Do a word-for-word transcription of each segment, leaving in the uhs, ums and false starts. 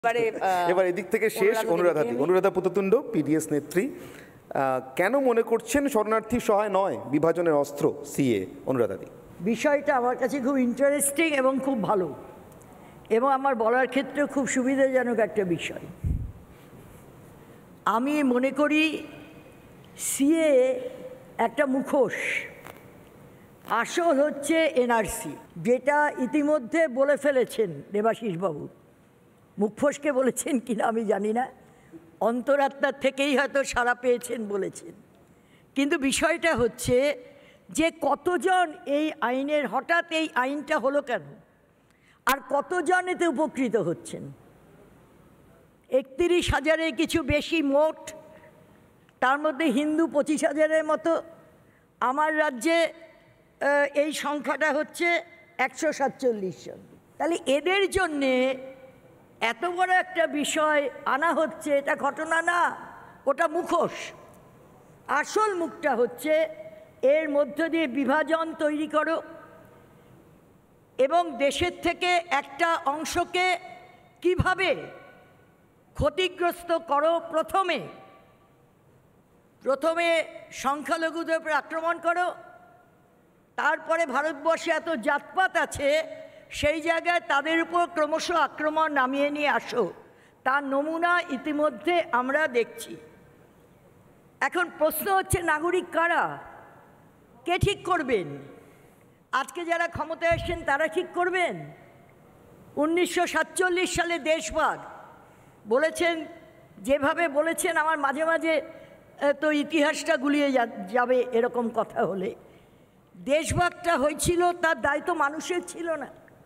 এবার এদিক থেকে শেষ অনুরাধাদি অনুরাধা পুততুণ্ড পিডিএস নেত্রী কেন মনে করছেন শরণার্থী সহায় নয় বিভাজনের অস্ত্র সিএ? অনুরাধাদি, বিষয়টা আমার কাছে খুব ইন্টারেস্টিং এবং খুব ভালো এবং আমার বলার ক্ষেত্রে খুব সুবিধাজনক একটা বিষয়। আমি মনে করি সিএ একটা মুখোশ, আসল হচ্ছে এনআরসি, যেটা ইতিমধ্যে বলে ফেলেছেন দেবাশিস বাবু। মুখোশকে বলেছেন কিনা আমি জানি না, অন্তরাত্মার থেকেই হয়তো সাড়া পেয়েছেন বলেছেন। কিন্তু বিষয়টা হচ্ছে যে কতজন এই আইনের, হঠাৎ এই আইনটা হলো কেন, আর কতজন এতে উপকৃত হচ্ছেন? একত্রিশ হাজারের কিছু বেশি মোট, তার মধ্যে হিন্দু পঁচিশ হাজারের মতো। আমার রাজ্যে এই সংখ্যাটা হচ্ছে একশো সাতচল্লিশ জন। তাহলে এদের জন্যে এত বড় একটা বিষয় আনা হচ্ছে, এটা ঘটনা না, ওটা মুখোশ। আসল মুখটা হচ্ছে এর মধ্য দিয়ে বিভাজন তৈরি করো এবং দেশের থেকে একটা অংশকে কিভাবে ক্ষতিগ্রস্ত করো। প্রথমে প্রথমে সংখ্যালঘুদের উপর আক্রমণ করো, তারপরে ভারতবর্ষে এত জাতপাত আছে সেই জায়গায় তাদের উপর ক্রমশ আক্রমণ নামিয়ে নিয়ে আসো। তার নমুনা ইতিমধ্যে আমরা দেখছি। এখন প্রশ্ন হচ্ছে নাগরিক কারা? কে ঠিক করবেন? আজকে যারা ক্ষমতায় আসছেন তারা ঠিক করবেন? উনিশশো সাতচল্লিশ সালে দেশভাগ বলেছেন, যেভাবে বলেছেন আমার মাঝে মাঝে তো ইতিহাসটা গুলিয়ে যাবে এরকম কথা হলে। দেশভাগটা হয়েছিল, তার দায় তো মানুষের ছিল না।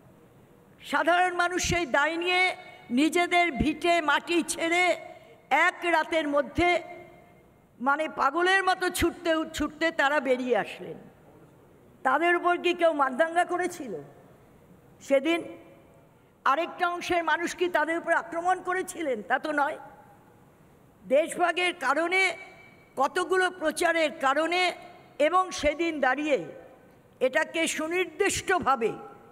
সাধারণ মানুষ সেই দায় নিয়ে নিজেদের ভিটে মাটি ছেড়ে এক রাতের মধ্যে মানে পাগলের মতো ছুটতে ছুটতে তারা বেরিয়ে আসলেন। তাদের উপর কি কেউ মারদাঙ্গা করেছিল সেদিন? আরেকটা অংশের মানুষ কি তাদের উপর আক্রমণ করেছিলেন? তা তো নয়। দেশভাগের কারণে, কতগুলো প্রচারের কারণে এবং সেদিন দাঁড়িয়ে এটাকে সুনির্দিষ্টভাবে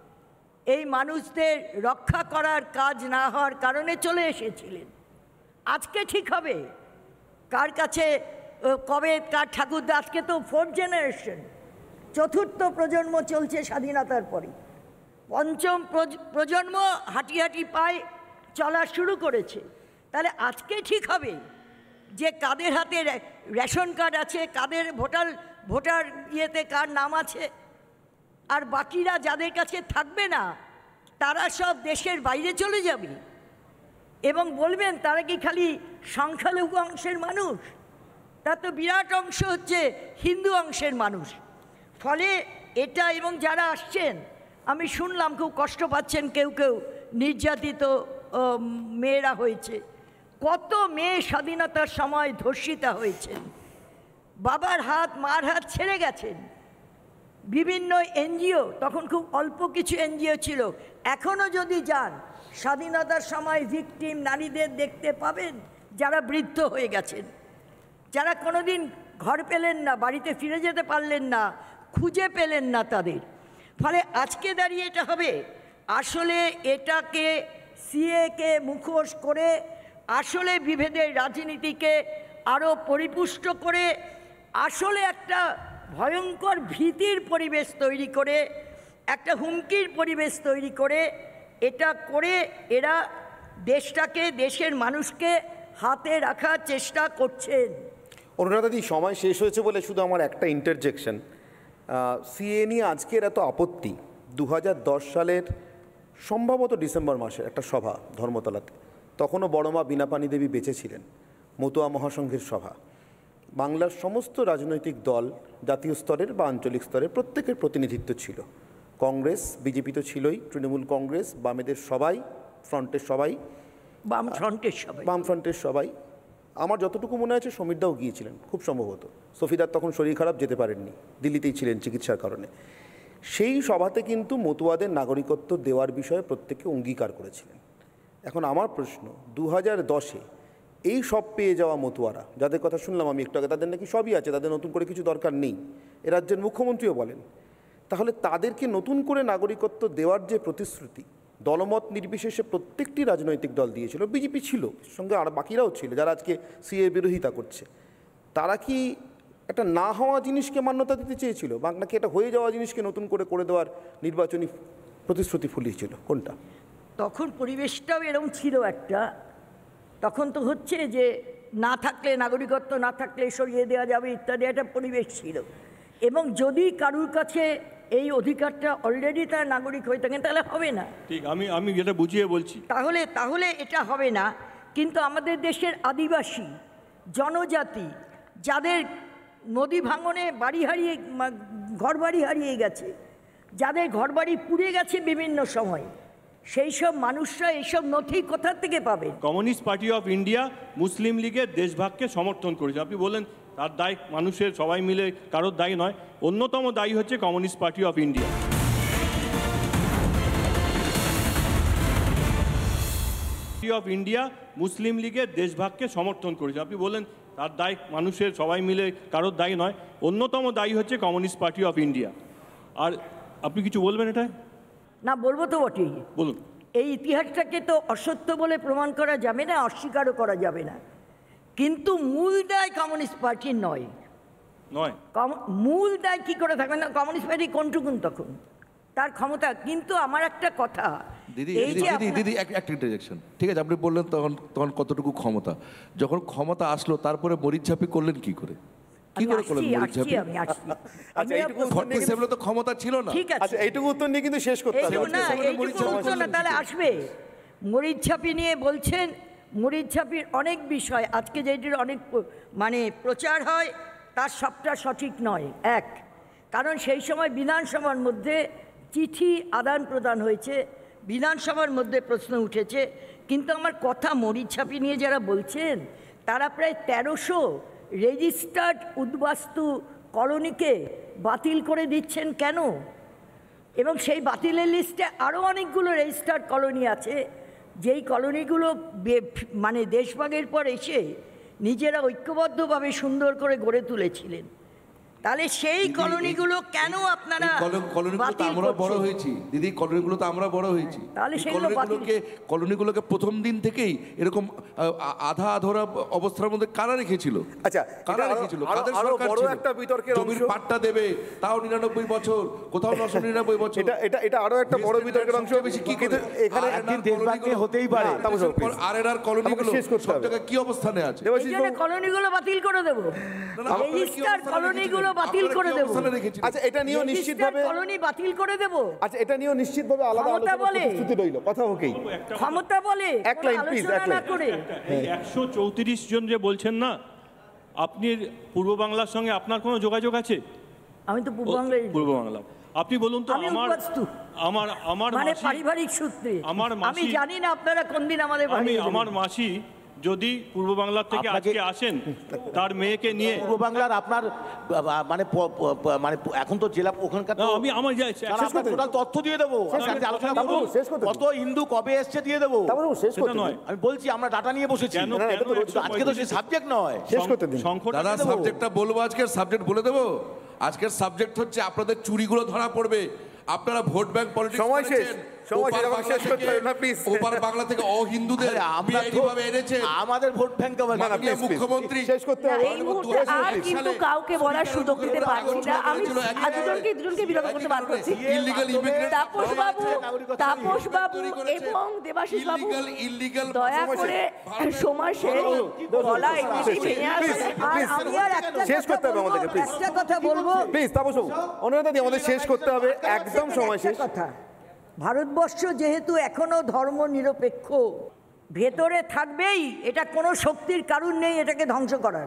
এই মানুষদের রক্ষা করার কাজ না হওয়ার কারণে চলে এসেছিলেন। আজকে ঠিক হবে কার কাছে কবে কার ঠাকুরদা? আজকে তো ফোর্থ জেনারেশন, চতুর্থ প্রজন্ম চলছে স্বাধীনতার পরে। পঞ্চম প্রজন্ম হাঁটি হাঁটি পায়ে চলা শুরু করেছে। তাহলে আজকে ঠিক হবে যে কাদের হাতে রেশন কার্ড আছে, কাদের ভোটার ভোটার ইয়েতে কার নাম আছে, আর বাকিরা যাদের কাছে থাকবে না তারা সব দেশের বাইরে চলে যাবে এবং বলবেন তারা কি খালি সংখ্যালঘু অংশের মানুষ? তার তো বিরাট অংশ হচ্ছে হিন্দু অংশের মানুষ। ফলে এটা, এবং যারা আসছেন আমি শুনলাম খুব কষ্ট পাচ্ছেন, কেউ কেউ নির্যাতিত মেয়েরা হয়েছে। কত মেয়ে স্বাধীনতার সময় ধর্ষিতা হয়েছেন, বাবার হাত মার হাত ছেড়ে গেছেন। বিভিন্ন এনজিও, তখন খুব অল্প কিছু এনজিও ছিল, এখনও যদি যান স্বাধীনতার সময় ভিকটিম নারীদের দেখতে পাবেন যারা বৃদ্ধ হয়ে গেছেন, যারা কোনোদিন ঘর পেলেন না, বাড়িতে ফিরে যেতে পারলেন না, খুঁজে পেলেন না তাদের। ফলে আজকে দাঁড়িয়ে এটা হবে, আসলে এটাকে সিএকে মুখোশ করে আসলে বিভেদের রাজনীতিকে আরও পরিপুষ্ট করে আসলে একটা ভয়ঙ্কর ভীতির পরিবেশ তৈরি করে, একটা হুমকির পরিবেশ তৈরি করে, এটা করে এরা দেশটাকে, দেশের মানুষকে হাতে রাখার চেষ্টা করছেন। অনুরাধাদি, সময় শেষ হয়েছে বলে শুধু আমার একটা ইন্টারজেকশন। সিএ নিয়ে আজকের এত আপত্তি, দু হাজার দশ সালের সম্ভবত ডিসেম্বর মাসের একটা সভা ধর্মতলাতে, তখনও বড়মা বীণাপাণি দেবী বেঁচে ছিলেন, মতুয়া মহাসংঘের সভা। বাংলার সমস্ত রাজনৈতিক দল, জাতীয় স্তরের বা আঞ্চলিক স্তরের প্রত্যেকের প্রতিনিধিত্ব ছিল। কংগ্রেস, বিজেপি তো ছিলই, তৃণমূল কংগ্রেস, বামেদের সবাই, ফ্রন্টের সবাই, বাম ফ্রন্টের সবাই বাম ফ্রন্টের সবাই আমার যতটুকু মনে আছে সমীরদাও গিয়েছিলেন খুব সম্ভবত। সফিদার তখন শরীর খারাপ, যেতে পারেননি, দিল্লিতেই ছিলেন চিকিৎসার কারণে। সেই সভাতে কিন্তু মতুয়াদের নাগরিকত্ব দেওয়ার বিষয়ে প্রত্যেকে অঙ্গীকার করেছিলেন। এখন আমার প্রশ্ন, দু হাজার দশে এই সব পেয়ে যাওয়া মতুয়ারা, যাদের কথা শুনলাম আমি একটু আগে, তাদের নাকি সবই আছে, তাদের নতুন করে কিছু দরকার নেই, এ রাজ্যের মুখ্যমন্ত্রীও বলেন, তাহলে তাদেরকে নতুন করে নাগরিকত্ব দেওয়ার যে প্রতিশ্রুতি, দলমত নির্বিশেষে প্রত্যেকটি রাজনৈতিক দল দিয়েছিল, বিজেপি ছিল, সঙ্গে আর বাকিরাও ছিল যারা আজকে সিএ বিরোধিতা করছে। তারা কি একটা না হওয়া জিনিসকে মান্যতা দিতে চেয়েছিল, বা নাকি এটা হয়ে যাওয়া জিনিসকে নতুন করে করে দেওয়ার নির্বাচনী প্রতিশ্রুতি ফুলিয়েছিল, কোনটা? তখন পরিবেশটাও এরকম ছিল একটা, তখন তো হচ্ছে যে না থাকলে নাগরিকত্ব না থাকলে সরিয়ে দেওয়া যাবে ইত্যাদি একটা পরিবেশ ছিল। এবং যদি কারুর কাছে এই অধিকারটা অলরেডি তার নাগরিক হয়ে থাকেন তাহলে হবে না। ঠিক, আমি আমি যেটা বুঝিয়ে বলছি, তাহলে তাহলে এটা হবে না। কিন্তু আমাদের দেশের আদিবাসী জনজাতি যাদের নদী ভাঙনে বাড়ি হারিয়ে ঘর বাড়ি হারিয়ে গেছে, যাদের ঘরবাড়ি পুড়ে গেছে বিভিন্ন সময়, সেই সব মানুষরা এইসব নথি কোথা থেকে পাবে? কমিউনিস্ট পার্টি অফ ইন্ডিয়া মুসলিম লীগের দেশভাগকে সমর্থন করেছে। আপনি বললেন তার দায় মানুষের, সবাই মিলে, কারোর দায়ী নয়। অন্যতম দায়ী হচ্ছে Communist Party of India. Party of India মুসলিম লীগের দেশভাগকে সমর্থন করেছে। আপনি বললেন তার দায় মানুষের, সবাই মিলে, কারোর দায়ী নয়। অন্যতম দায়ী হচ্ছে কমিউনিস্ট পার্টি অফ ইন্ডিয়া। আর আপনি কিছু বলবেন এটা? না, বলবো তো বটেই। বলুন। এই ইতিহাসটাকে তো অসত্য বলে প্রমাণ করা যাবে না, অস্বীকারও করা যাবে না। কিন্তু মূল দায় কমিউনিস্ট পার্টির নয়। নয় মূল দায় কী করে থাকবে না? কমিউনিস্ট পার্টি কোনটুকুন তখন তার ক্ষমতা। কিন্তু আমার একটা কথা, দিদি এই দিদি যে দিদি আপনার- দিদি এক- একটা ইন্টারজেকশন, ঠিক আছে? আপনি বললেন তখন তখন কতটুকু ক্ষমতা, যখন ক্ষমতা আসলো তারপরে মরিচঝাপি করলেন কি করে? কি আমি করে আসছি, করলেন আসছি, মরিচঝাপি? আমি আসছি। আচ্ছা, আমি এইটুকু আপনার- ফর্টি সেভেনে তো ক্ষমতা ছিল না। ঠিক আছে, আচ্ছা, এইটুকু উত্তর নিয়ে কিন্তু শেষ করতে হবে। এইটুকু না, সামনে এইটুকু মরিচ ঝাপি উত্তর না, তাহলে আসবে। মরিচ ঝাপি নিয়ে বলছেন, মরিচ ঝাপির অনেক বিষয় আজকে যেটির অনেক প- মানে প্রচার হয় তার সবটা সঠিক নয়। এক, কারণ সেই সময় বিধানসভার মধ্যে চিঠি আদান প্রদান হয়েছে, বিধানসভার মধ্যে প্রশ্ন উঠেছে। কিন্তু আমার কথা, মরিচ ঝাপি নিয়ে যারা বলছেন তারা প্রায় তেরোশো রেজিস্টার্ড উদ্বাস্তু কলোনিকে বাতিল করে দিচ্ছেন কেন? এবং সেই বাতিলের লিস্টে আরও অনেকগুলো রেজিস্টার্ড কলোনি আছে, যেই কলোনিগুলো মানে দেশভাগের পর এসে নিজেরা ঐক্যবদ্ধভাবে সুন্দর করে গড়ে তুলেছিলেন। তাহলে সেই দিদি, এই- কলোনিগুলো কেন আপনারা এই কলো- কলোনিগুলো তো বাতিল আমরা বড় করছেন? হয়েছি দিদি, কলোনিগুলো তো আমরা বড় হয়েছি। তাহলে এই সেগুলো কলোনিগুলোকে কলোনিগুলোকে প্রথম দিন থেকেই এরকম আ- আধা আধরা অবস্থার মধ্যে কারা রেখেছিল? আচ্ছা, কারা এটা আরো- রেখেছিল? আরো- কাদের আরো সরকার বড় ছিল? একটা বিতর্কের জমির অংশ। পাট্টা দেবে, তাও নিরানব্বই বছর, কোথাও নশো নিরানব্বই বছর। এটা এটা এটা আরো একটা বড় West বিতর্কের Bengal অংশ। সবচেয়ে বেশি কি কিন্তু করে? এখানে আর একদিন এনার দেশভাগ নিয়ে হতেই পারে। না, তাপস বাবু, দেশের আর এনার কলোনিগুলো আমাকে শেষ করতে সব হবে। জায়গায় কি অবস্থানে আছে? এই দেবাশিস জন্য বাবু, কলোনিগুলো বাতিল করে দেবো, না, না, আপনারা কি রেজিস্টার অবস্থানে কলোনিগুলো রেখেছিলেন? বাতিল আপনারা করে কি দেবো, অবস্থানে রেখেছিলেন? আচ্ছা, এটা নিয়েও রেজিস্টার নিশ্চিতভাবে কলোনি বাতিল করে দেবো। আচ্ছা এটা নিয়েও নিশ্চিতভাবে আলাদা ক্ষমতা আলোচনার বলে। প্রতিশ্রুতি রইল, কথা হোকেই। ক্ষমতা বলে এক কোনো লাইন, please, আলোচনা এক না লাইন। করে। একশো চৌত্রিশ জন যে বলছেন না, আপনি পূর্ব বাংলার সঙ্গে আপনার কোনো যোগাযোগ আছে? আমি তো পূর্ববাংলায়, পূর্ব বাংলা। আপনি বলুন তো। আমি আমার উদ্বাস্তু। আমার আমার মানে মাসি, পারিবারিক সূত্রে আমার আমি মাসি- জানি না আপনারা কোন দিন আমাদের আমি বাড়ি আমার মাসি যদি পূর্ব বাংলার থেকে আপনাকে- আজকে আসেন তার মেয়েকে নিয়ে, পূর্ব বাংলার আপনার বা- মানে প- প- প- মানে এখন তো জেলা ওখানকার না, তো- আমি আমার যাই না, না, আপনার টোটাল তথ্য দিয়ে দেবো, আমি আজকে আলোচনা তারপর করবো। শেষ করতে দিন। কত হিন্দু কবে এসছে দিয়ে দেবো। তারপরে ও শেষ সেটা করতে নয়। দিন। আমি বলছি আমরা ডাটা নিয়ে বসেছি। কেন না, না, কেন এটা তো একশো আজকে তো সেই সাবজেক্ট নয়। শেষ করতে দিন। সংখ্যাটা দাদা দেবো। সাবজেক্টটা বলবো, আজকের সাবজেক্ট বলে দেবো। আজকের সাবজেক্ট হচ্ছে আপনাদের চুরিগুলো ধরা পড়বে। আপনারা ভোট ব্যাংক পলিটিক্স সময় শেষ, করেছেন। সময় শেষ, ওপার আমাকে বাংলা শেষ করতে থেকে- হবে না, please। ওপার বাংলা থেকে অহিন্দুদের আরে আমরা তো- বেআইনিভাবে এনেছেন। আমাদের ভোট ব্যাংক না, না, মাননীয় please, please, মুখ্যমন্ত্রী শেষ করতে না, হবে। এই মুহূর্তে আর কিন্তু কাউকে বলার সুযোগ দিতে পারছি না। আমি দুজনকে দুজনকে বিরোধ করতে বার করছি। ইলিগাল ইমিগ্রেন্ট তাপস বাবু, তাপস বাবু এবং দেবাশিস বাবু ইলিগাল ইলিগাল দয়া করে সময় শেষ, গলা এমনিতেই ভেঙে আসছে। আর আমি আর একটা শেষ কথা করতে হবে বলবো, আমাদেরকে, please। একটা কথা বলবো, প্লিজ তাপস বাবু, অনুরোধ দিয়ে আমাদের শেষ করতে হবে, একদম সময় শেষ। একটা কথা, ভারতবর্ষ যেহেতু এখনো ধর্ম নিরপেক্ষ, ভেতরে থাকবেই, এটা কোনো শক্তির কারণ নেই এটাকে ধ্বংস করার।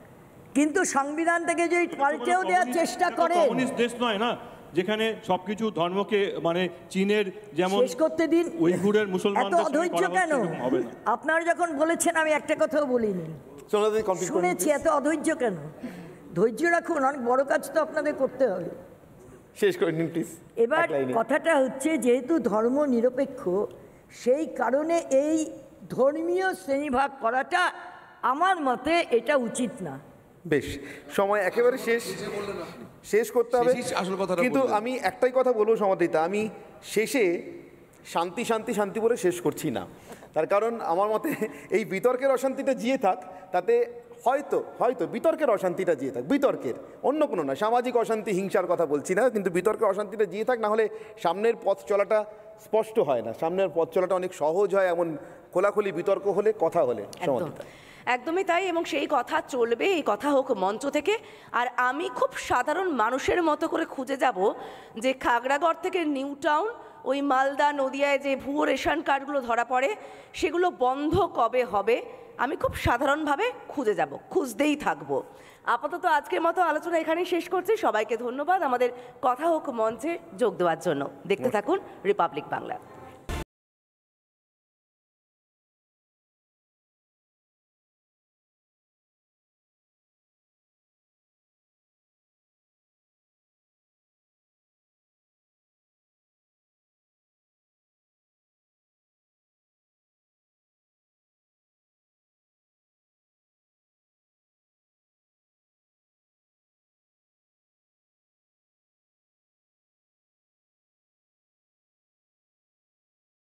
কিন্তু সংবিধান থেকে যদি পাল্টেও দেওয়ার চেষ্টা করে, কমিউনিস্ট দেশ নয় না, যেখানে সবকিছু ধর্মকে, মানে চীনের যেমন শেষ করতে দিন। উইঘুরের এত মুসলমানদের সঙ্গে অধৈর্য করা কেন? হচ্ছে, হবে না। আপনারা যখন বলেছেন আমি একটা কথাও বলিনি, সোনাদি কমপ্লিট করুন। শুনেছি, এত অধৈর্য কেন? ধৈর্য রাখুন, অনেক বড় কাজ তো আপনাদের করতে হবে। শেষ করে নিন প্লিজ। এবার কথাটা হচ্ছে, যেহেতু ধর্ম নিরপেক্ষ, সেই কারণে এই ধর্মীয় শ্রেণীভাগ করাটা আমার মতে এটা উচিত না। বেশ, সময় একেবারে শেষ, শেষ করতে হবে। শেষই আসল কথাটা কিন্তু বললেন। আমি একটাই কথা বলবো সমাদিতা, আমি শেষে শান্তি শান্তি শান্তি বলে শেষ করছি না, তার কারণ আমার মতে এই বিতর্কের অশান্তিটা জিয়ে থাক, তাতে হয়তো হয়তো বিতর্কের অশান্তিটা জিয়ে থাক, বিতর্কের, অন্য কোনো না, সামাজিক অশান্তি হিংসার কথা বলছি না, কিন্তু বিতর্কের অশান্তিটা জিয়ে থাক, না হলে সামনের পথ চলাটা স্পষ্ট হয় না, সামনের পথ চলাটা অনেক সহজ হয় এমন খোলাখুলি বিতর্ক হলে, কথা হলে। সমাধিতা একদমই তাই, এবং সেই কথা চলবে, এই কথা হোক মঞ্চ থেকে। আর আমি খুব সাধারণ মানুষের মতো করে খুঁজে যাব যে খাগড়াগড় থেকে নিউ টাউন, ওই মালদা নদিয়ায় যে ভুয়ো রেশন কার্ডগুলো ধরা পড়ে সেগুলো বন্ধ কবে হবে, আমি খুব সাধারণভাবে খুঁজে যাব, খুঁজতেই থাকবো। আপাতত আজকের মতো আলোচনা এখানেই শেষ করছি। সবাইকে ধন্যবাদ আমাদের কথা হোক মঞ্চে যোগ দেওয়ার জন্য। দেখতে থাকুন রিপাবলিক বাংলা।